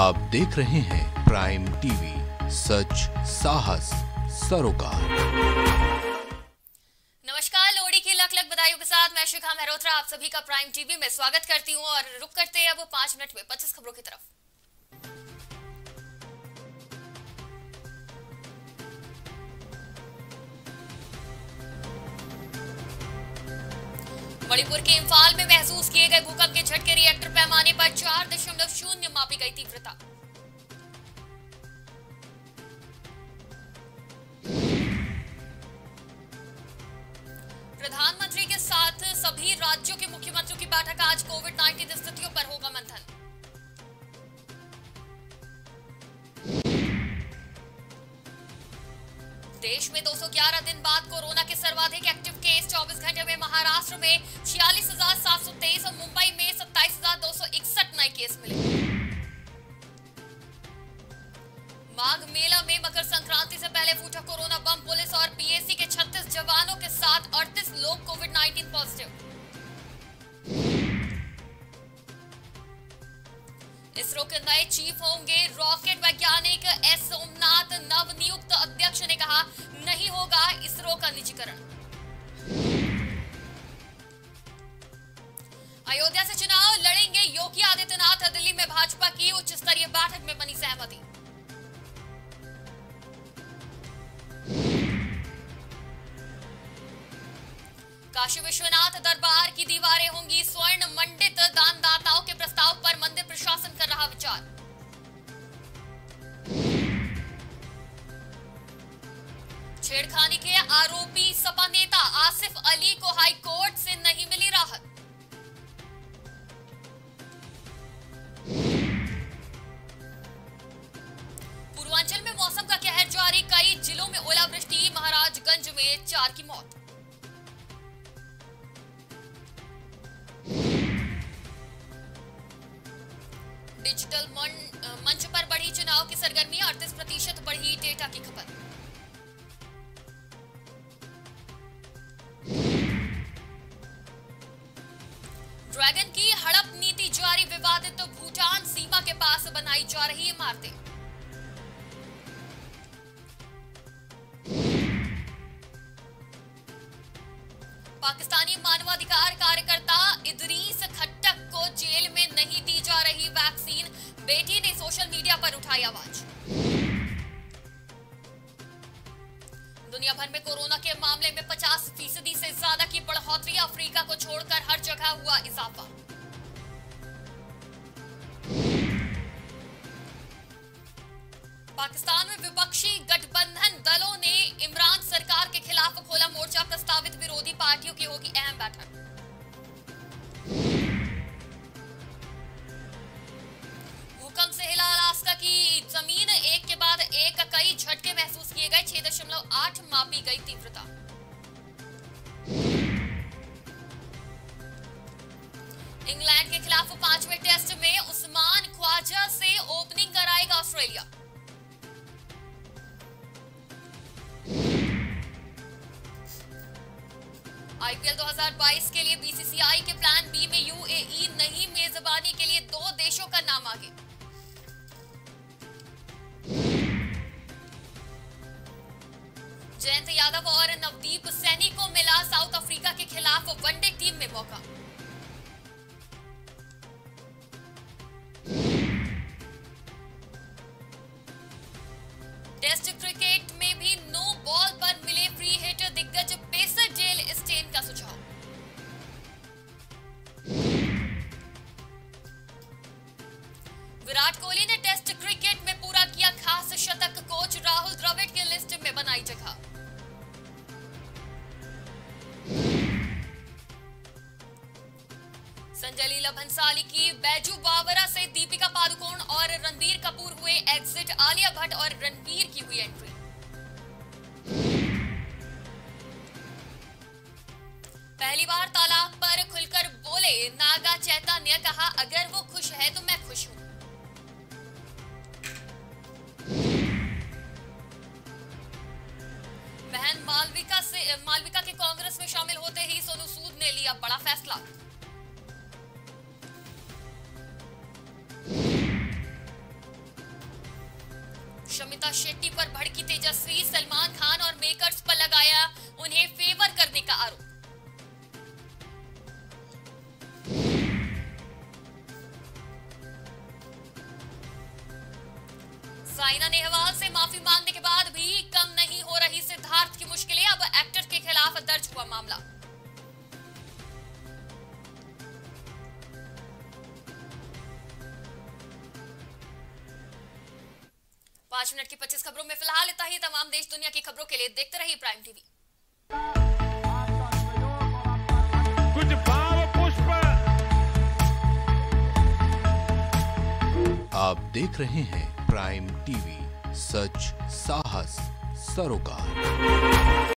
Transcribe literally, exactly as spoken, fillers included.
आप देख रहे हैं प्राइम टीवी, सच साहस सरोकार। नमस्कार, लोहड़ी की लख लख बधाइयों के साथ मैं शिखा मेहरोत्रा आप सभी का प्राइम टीवी में स्वागत करती हूं और रुक करते हैं अब पांच मिनट में पच्चीस खबरों की तरफ। मणिपुर के इम्फाल में महसूस किए गए भूकंप के झटके रिएक्टर पैमाने पर चार दशमलव शून्य मापी गई तीव्रता। प्रधानमंत्री के साथ सभी राज्यों के मुख्यमंत्रियों की बैठक आज कोविड उन्नीस स्थितियों पर होगा मंथन। देश में दो सौ ग्यारह दिन बाद कोरोना के सर्वाधिक एक्टिव केस चौबीस घंटे में महाराष्ट्र में छियालीस हजार सात सौ तेईस और मुंबई में सत्ताईस हजार दो सौ इकसठ नए केस मिले। माघ मेला में मकर संक्रांति से पहले फूटा कोरोना बम। पुलिस और पीएसी के छत्तीस जवानों के साथ अड़तीस लोग कोविड उन्नीस पॉजिटिव। इसरो के नए चीफ होंगे रॉकेट वैज्ञानिक एस सोमनाथ। नवनियुक्त अध्यक्ष ने कहा नहीं होगा इसरो का निजीकरण। अयोध्या से चुनाव लड़ेंगे योगी आदित्यनाथ। दिल्ली में भाजपा की उच्च स्तरीय बैठक में बनी सहमति। काशी विश्वनाथ दरबार की दीवारें होंगी स्वर्ण मंडित। दानदाताओं के प्रस्ताव पर मंदिर प्रशासन कर रहा विचार। छेड़खानी के आरोपी सपा नेता आसिफ अली को हाई कोर्ट से नहीं मिली राहत। पूर्वांचल में मौसम का कहर जारी। कई जिलों में ओलावृष्टि। महाराजगंज में चार की मौत। डिजिटल मंच पर बढ़ी चुनाव की सरगर्मी। अड़तीस प्रतिशत बढ़ी डेटा की खपत। ड्रैगन की हड़प नीति जारी। विवादित तो भूटान सीमा के पास बनाई जा रही इमारतें। पाकिस्तानी मानवाधिकार कार्यकर्ता इदरीस खट्टक को जेल में नहीं दी जा रही वैक्सीन। बेटी ने सोशल मीडिया पर उठाई आवाज। दुनिया भर में कोरोना के मामले में पचास फीसदी से ज्यादा की बढ़ोतरी। अफ्रीका को छोड़कर हर जगह हुआ इजाफा। पाकिस्तान में विपक्षी गठबंधन दलों ने इमरान सरकार के खिलाफ खोला मोर्चा। प्रस्तावित विरोधी पार्टियों की होगी अहम बैठक। भूकंप से हिला अलास्का की जमीन। एक के बाद एक कई झटके महसूस किए गए। छह दशमलव आठ मापी गई तीव्रता। इंग्लैंड के खिलाफ पांचवें टेस्ट में उस्मान ख्वाजा से ओपनिंग कराएगा ऑस्ट्रेलिया। आईपीएल दो हज़ार बाईस के लिए बीसीसीआई के प्लान बी में यूएई नहीं। मेजबानी के लिए दो देशों का नाम आगे। जयंत यादव और नवदीप सैनी को मिला साउथ अफ्रीका के खिलाफ वनडे टीम में मौका। टेस्ट क्रिकेट में भी नो बॉल पर मिले फ्री हिट। दिग्गज पेसर जेल स्टेन का सुझाव। विराट कोहली ने टेस्ट क्रिकेट में पूरा किया खास शतक। कोच राहुल द्रविड़ की लिस्ट में बनाई जगह। संजय लीला भंसाली की बैजू बावरा से दीपिका पादुकोण और रणबीर कपूर हुए एग्जिट। आलिया भट्ट और रणबीर की हुई एंट्री। पहली बार तलाक पर खुलकर बोले नागा चैतन्य। कहा अगर वो खुश है तो मैं खुश हूं। बहन मालविका से मालविका के कांग्रेस में शामिल होते ही सोनू सूद ने लिया बड़ा फैसला। शेट्टी पर भड़की तेजस्वी, सलमान खान और मेकर्स पर लगाया उन्हें फेवर करने का आरोप। साइना नेहवाल से माफी मांगने के बाद भी कम नहीं हो रही सिद्धार्थ की मुश्किलें, अब एक्टर के खिलाफ दर्ज हुआ मामला। पांच मिनट की पच्चीस खबरों में फिलहाल इतना ही। तमाम देश दुनिया की खबरों के लिए देखते रहिए प्राइम टीवी। कुछ भाव पुष्प। आप देख रहे हैं प्राइम टीवी, सच साहस सरोकार।